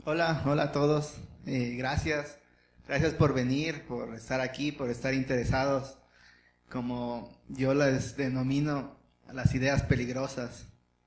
Hola, hola a todos. Gracias. Gracias por venir, por estar aquí, por estar interesados, como yo les denomino, a las ideas peligrosas.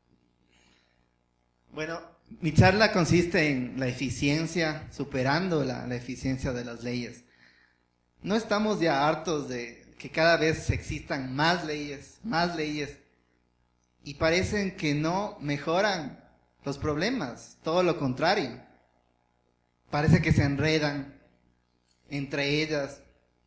Bueno, mi charla consiste en la eficiencia, superando la eficiencia de las leyes. No estamos ya hartos de que cada vez existan más leyes, y parecen que no mejoran los problemas, todo lo contrario. Parece que se enredan entre ellas.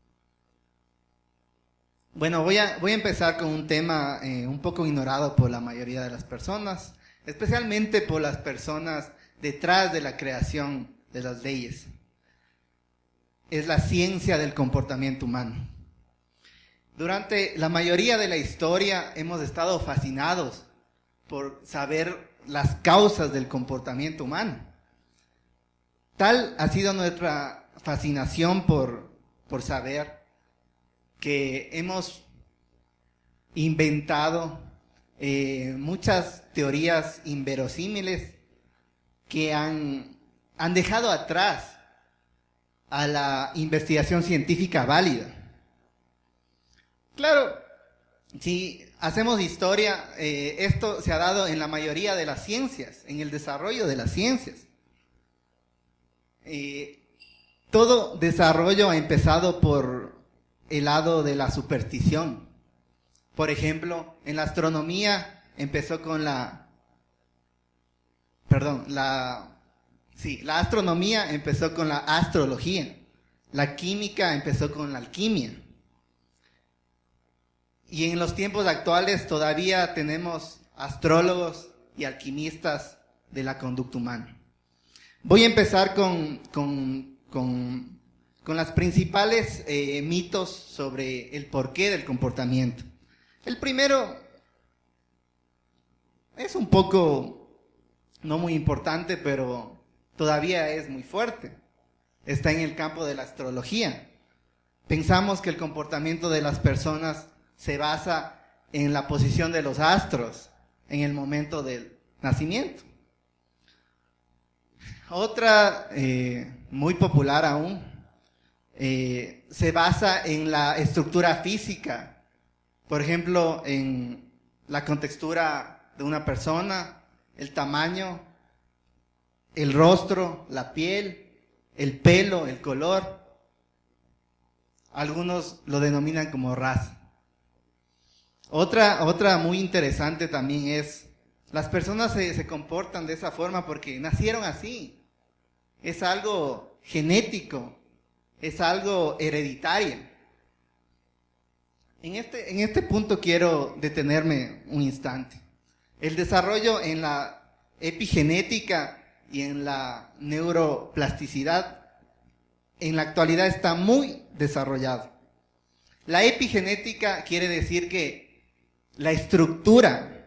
Bueno, voy a empezar con un tema un poco ignorado por la mayoría de las personas, especialmente por las personas detrás de la creación de las leyes. Es la ciencia del comportamiento humano. Durante la mayoría de la historia hemos estado fascinados por saber las causas del comportamiento humano. Tal ha sido nuestra fascinación por saber que hemos inventado muchas teorías inverosímiles que han dejado atrás a la investigación científica válida. Claro, si hacemos historia, esto se ha dado en la mayoría de las ciencias, en el desarrollo de las ciencias. Todo desarrollo ha empezado por el lado de la superstición. Por ejemplo, en la astronomía empezó con la astronomía empezó con la astrología. La química empezó con la alquimia. Y en los tiempos actuales todavía tenemos astrólogos y alquimistas de la conducta humana. Voy a empezar con las principales mitos sobre el porqué del comportamiento. El primero es un poco no muy importante, pero todavía es muy fuerte. Está en el campo de la astrología. Pensamos que el comportamiento de las personas se basa en la posición de los astros en el momento del nacimiento. Otra, muy popular aún, se basa en la estructura física. Por ejemplo, en la contextura de una persona, el tamaño, el rostro, la piel, el pelo, el color. Algunos lo denominan como raza. Otra muy interesante también es, las personas se comportan de esa forma porque nacieron así. Es algo genético, es algo hereditario. En este punto quiero detenerme un instante. El desarrollo en la epigenética y en la neuroplasticidad en la actualidad está muy desarrollado. La epigenética quiere decir que la estructura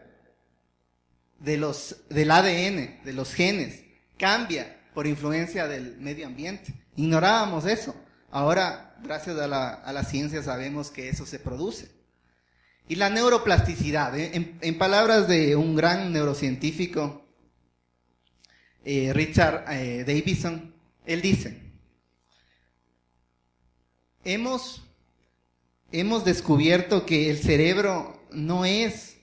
del ADN, de los genes, cambia por influencia del medio ambiente. Ignorábamos eso. Ahora, gracias a la ciencia, sabemos que eso se produce. Y la neuroplasticidad, en palabras de un gran neurocientífico, Richard Davidson, él dice: hemos descubierto que el cerebro no es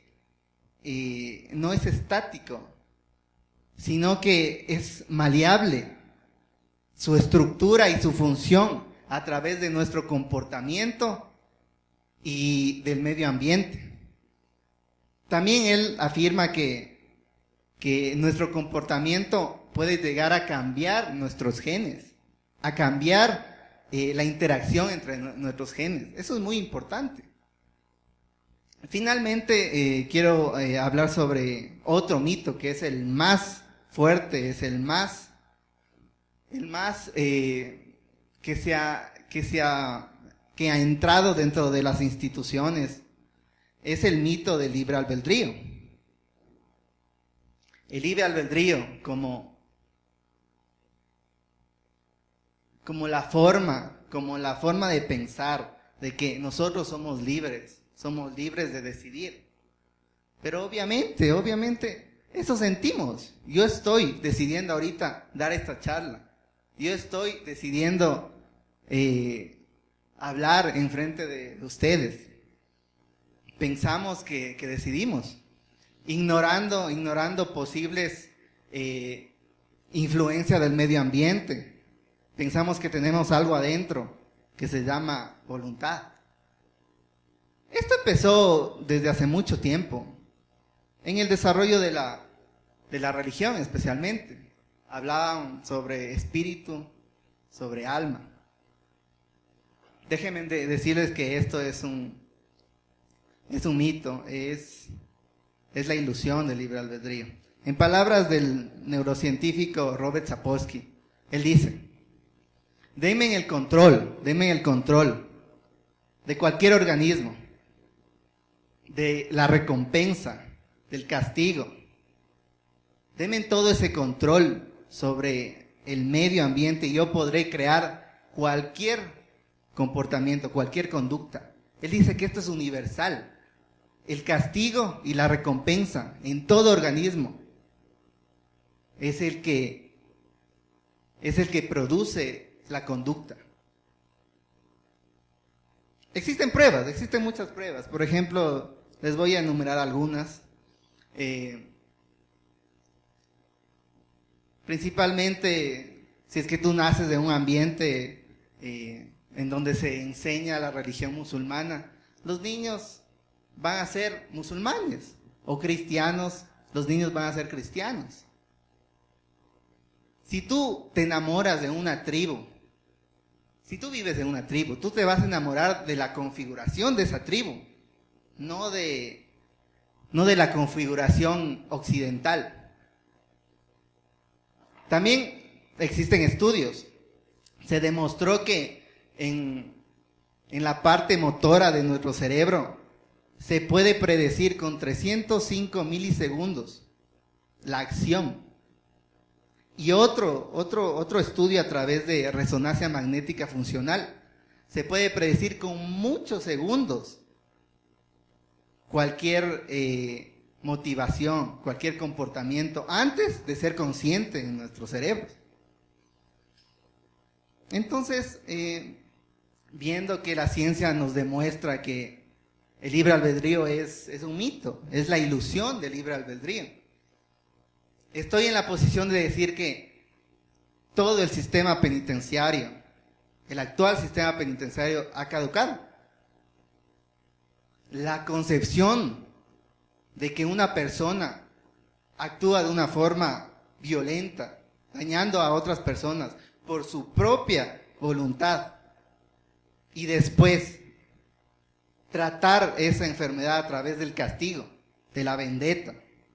estático, sino que es maleable, su estructura y su función a través de nuestro comportamiento y del medio ambiente. También él afirma que nuestro comportamiento puede llegar a cambiar nuestros genes, a cambiar la interacción entre nuestros genes. Eso es muy importante. Finalmente, quiero hablar sobre otro mito que es el más fuerte, es el más que ha entrado dentro de las instituciones. Es el mito del libre albedrío. El libre albedrío como la forma de pensar de que nosotros somos libres de decidir. Pero obviamente Eso sentimos. Yo estoy decidiendo ahorita dar esta charla. Yo estoy decidiendo hablar en frente de ustedes. Pensamos que decidimos, ignorando posibles influencias del medio ambiente. Pensamos que tenemos algo adentro que se llama voluntad. Esto empezó desde hace mucho tiempo, en el desarrollo de la religión especialmente. Hablaban sobre espíritu, sobre alma. Déjenme decirles que esto es un mito, es la ilusión del libre albedrío. En palabras del neurocientífico Robert Sapolsky, él dice: denme el control de cualquier organismo, de la recompensa, del castigo. Denme todo ese control sobre el medio ambiente y yo podré crear cualquier comportamiento, cualquier conducta. Él dice que esto es universal. El castigo y la recompensa en todo organismo es el que produce la conducta. Existen pruebas, existen muchas pruebas. Por ejemplo, les voy a enumerar algunas. Principalmente, si es que tú naces de un ambiente en donde se enseña la religión musulmana, los niños van a ser musulmanes, o cristianos, los niños van a ser cristianos. Si tú te enamoras de una tribu, si tú vives en una tribu, tú te vas a enamorar de la configuración de esa tribu, no de la configuración occidental. También existen estudios. Se demostró que en la parte motora de nuestro cerebro se puede predecir con 305 milisegundos la acción. Y otro estudio a través de resonancia magnética funcional se puede predecir con muchos segundos cualquier motivación, cualquier comportamiento antes de ser consciente en nuestros cerebros. Entonces, viendo que la ciencia nos demuestra que el libre albedrío es un mito, es la ilusión del libre albedrío, estoy en la posición de decir que todo el sistema penitenciario, el actual sistema penitenciario, ha caducado. La concepción de que una persona actúa de una forma violenta, dañando a otras personas por su propia voluntad, y después tratar esa enfermedad a través del castigo, de la vendetta,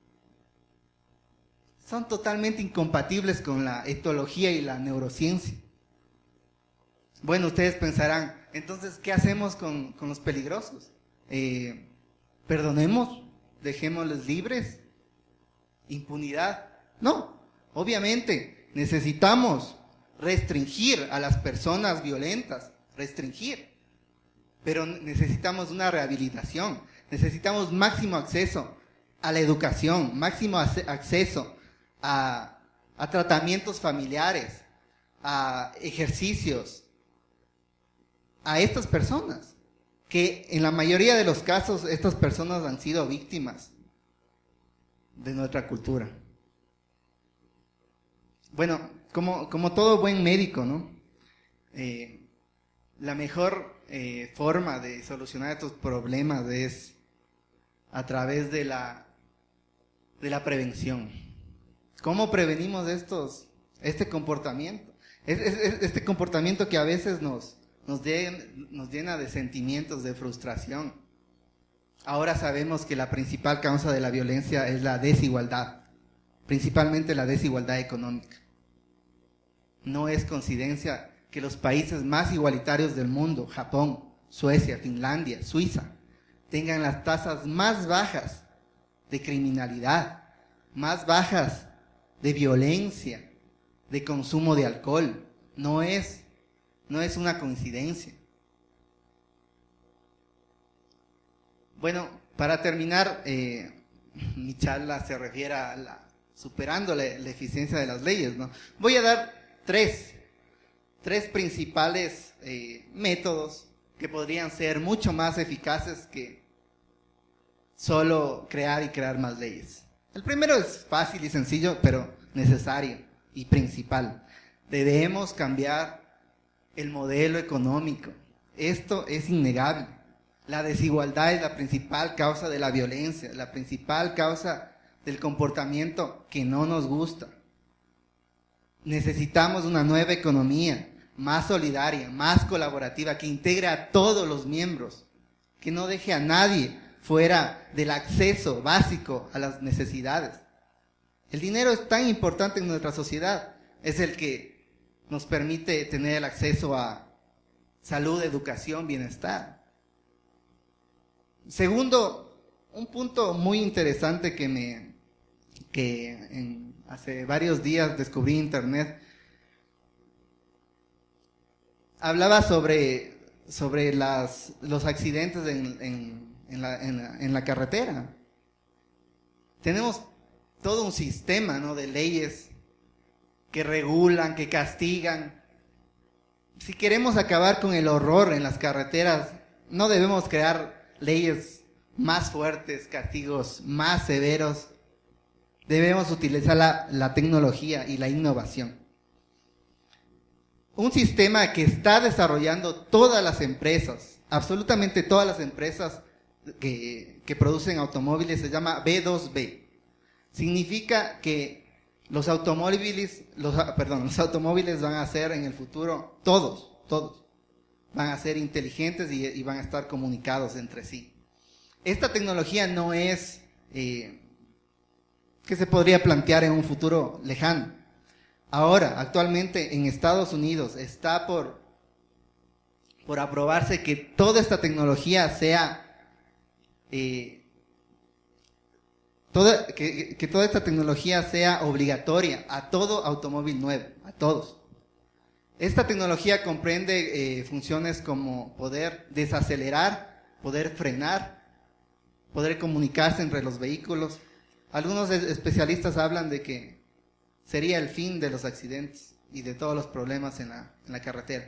son totalmente incompatibles con la etología y la neurociencia. Bueno, ustedes pensarán, entonces, ¿qué hacemos con los peligrosos? ¿Perdonemos? ¿Dejémosles libres? ¿Impunidad? No, obviamente necesitamos restringir a las personas violentas, restringir, pero necesitamos una rehabilitación, necesitamos máximo acceso a la educación, máximo acceso a tratamientos familiares, a ejercicios, a estas personas, que en la mayoría de los casos estas personas han sido víctimas de nuestra cultura. Bueno, como todo buen médico, ¿no? La mejor forma de solucionar estos problemas es a través de la prevención. ¿Cómo prevenimos este comportamiento? Este comportamiento que a veces nos llena de sentimientos de frustración. Ahora sabemos que la principal causa de la violencia es la desigualdad, principalmente la desigualdad económica. No es coincidencia que los países más igualitarios del mundo, Japón, Suecia, Finlandia, Suiza, tengan las tasas más bajas de criminalidad, más bajas de violencia, de consumo de alcohol. No es una coincidencia. Bueno, para terminar, mi charla se refiere a superando la eficiencia de las leyes, ¿no? Voy a dar tres principales métodos que podrían ser mucho más eficaces que solo crear más leyes. El primero es fácil y sencillo, pero necesario y principal. Debemos cambiar el modelo económico. Esto es innegable. La desigualdad es la principal causa de la violencia, la principal causa del comportamiento que no nos gusta. Necesitamos una nueva economía, más solidaria, más colaborativa, que integre a todos los miembros, que no deje a nadie fuera del acceso básico a las necesidades. El dinero es tan importante en nuestra sociedad, es el que nos permite tener el acceso a salud, educación, bienestar. Segundo, un punto muy interesante hace varios días descubrí en internet, hablaba sobre los accidentes en la carretera. Tenemos todo un sistema, ¿no?, de leyes que regulan, que castigan. Si queremos acabar con el horror en las carreteras, no debemos crear leyes más fuertes, castigos más severos. Debemos utilizar la tecnología y la innovación. Un sistema que está desarrollando todas las empresas, absolutamente todas las empresas que producen automóviles, se llama B2B. Significa que los automóviles van a ser en el futuro, todos van a ser inteligentes y van a estar comunicados entre sí. Esta tecnología no es que se podría plantear en un futuro lejano. Ahora, actualmente en Estados Unidos está por aprobarse que toda esta tecnología sea que toda esta tecnología sea obligatoria a todo automóvil nuevo, a todos. Esta tecnología comprende funciones como poder desacelerar, poder frenar, poder comunicarse entre los vehículos. Algunos especialistas hablan de que sería el fin de los accidentes y de todos los problemas en la carretera.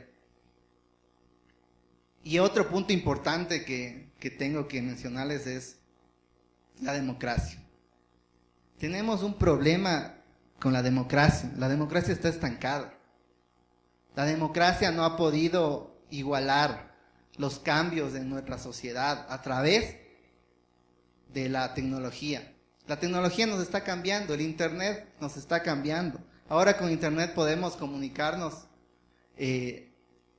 Y otro punto importante que tengo que mencionarles es la democracia. Tenemos un problema con la democracia. La democracia está estancada. La democracia no ha podido igualar los cambios en nuestra sociedad a través de la tecnología. La tecnología nos está cambiando, el internet nos está cambiando. Ahora con internet podemos comunicarnos en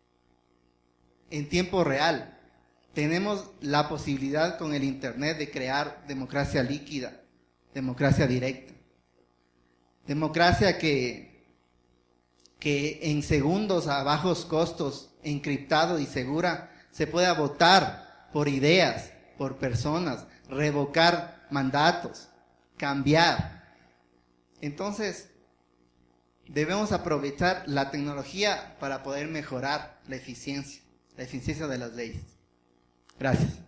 tiempo real. Tenemos la posibilidad con el internet de crear democracia líquida, democracia directa. Democracia que en segundos a bajos costos, encriptado y segura, se pueda votar por ideas, por personas, revocar mandatos, cambiar. Entonces, debemos aprovechar la tecnología para poder mejorar la eficiencia de las leyes. Gracias.